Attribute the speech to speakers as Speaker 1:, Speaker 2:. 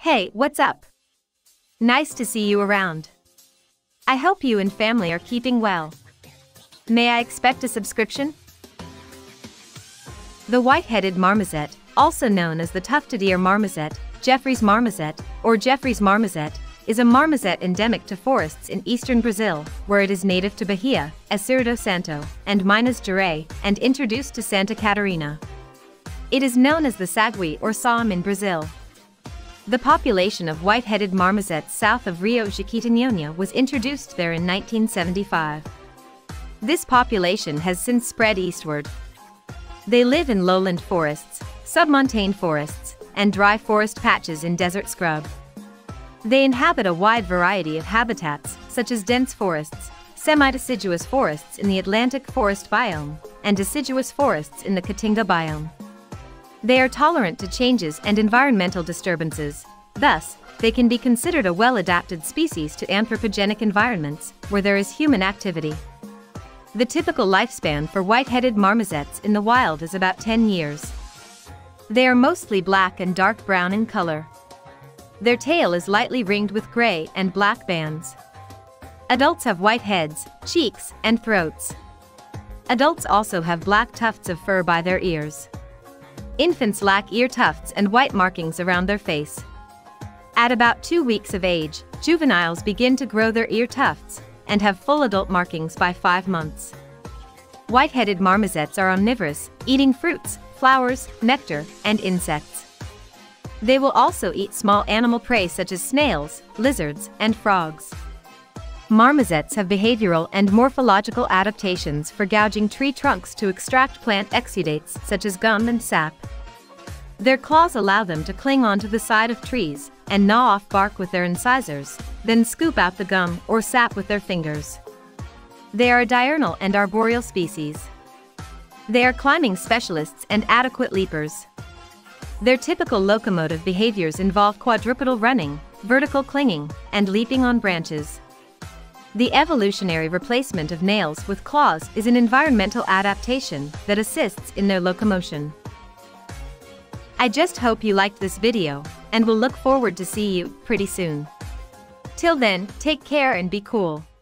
Speaker 1: Hey, what's up? Nice to see you around. I hope you and family are keeping well. May I expect a subscription? The white-headed marmoset, also known as the tufted-ear marmoset, Geoffrey's marmoset, or Geoffrey's marmoset, is a marmoset endemic to forests in eastern Brazil, where it is native to Bahia, Espírito Santo, and Minas Gerais, and introduced to Santa Catarina. It is known as the sagüi or sauim in Brazil. The population of white-headed marmosets south of Rio Jequitinhonha was introduced there in 1975. This population has since spread eastward. They live in lowland forests, sub-montane forests, and dry forest patches in desert scrub. They inhabit a wide variety of habitats, such as dense forests, semi-deciduous forests in the Atlantic forest biome, and deciduous forests in the Caatinga biome. They are tolerant to changes and environmental disturbances, thus, they can be considered a well-adapted species to anthropogenic environments, where there is human activity. The typical lifespan for white-headed marmosets in the wild is about 10 years. They are mostly black and dark brown in color. Their tail is lightly ringed with gray and black bands. Adults have white heads, cheeks, and throats. Adults also have black tufts of fur by their ears. Infants lack ear tufts and white markings around their face. At about 2 weeks of age, juveniles begin to grow their ear tufts and have full adult markings by 5 months. White-headed marmosets are omnivorous, eating fruits, flowers, nectar, and insects. They will also eat small animal prey such as snails, lizards, and frogs. Marmosets have behavioral and morphological adaptations for gouging tree trunks to extract plant exudates such as gum and sap. Their claws allow them to cling onto the side of trees and gnaw off bark with their incisors, then scoop out the gum or sap with their fingers. They are a diurnal and arboreal species. They are climbing specialists and adequate leapers. Their typical locomotive behaviors involve quadrupedal running, vertical clinging, and leaping on branches. The evolutionary replacement of nails with claws is an environmental adaptation that assists in their locomotion. I just hope you liked this video, and will look forward to see you pretty soon. Till then, take care and be cool.